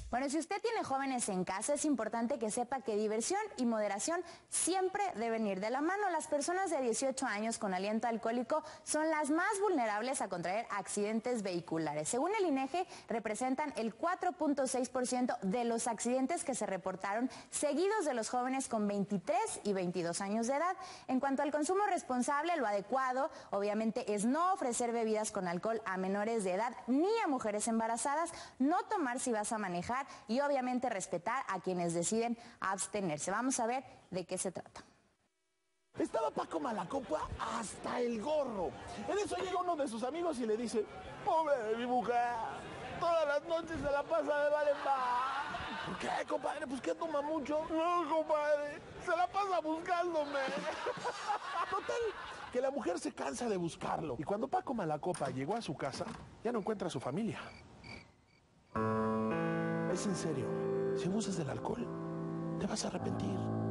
Bueno, si usted tiene jóvenes en casa, es importante que sepa que diversión y moderación siempre deben ir de la mano. Las personas de 18 años con aliento alcohólico son las más vulnerables a contraer accidentes vehiculares. Según el INEGI, representan el 4.6% de los accidentes que se reportaron, seguidos de los jóvenes con 23 y 22 años de edad. En cuanto al consumo responsable, lo adecuado, obviamente, es no ofrecer bebidas con alcohol a menores de edad ni a mujeres embarazadas, no tomar si vas a manejar y obviamente respetar a quienes deciden abstenerse. Vamos a ver de qué se trata. Estaba Paco Malacopa hasta el gorro. En eso llega uno de sus amigos y le dice: pobre de mi mujer, todas las noches se la pasa de bar en bar. ¿Por qué, compadre? Pues que toma mucho. No, compadre, se la pasa buscándome. Total, que la mujer se cansa de buscarlo. Y cuando Paco Malacopa llegó a su casa, ya no encuentra a su familia. Es en serio, si abusas del alcohol, te vas a arrepentir.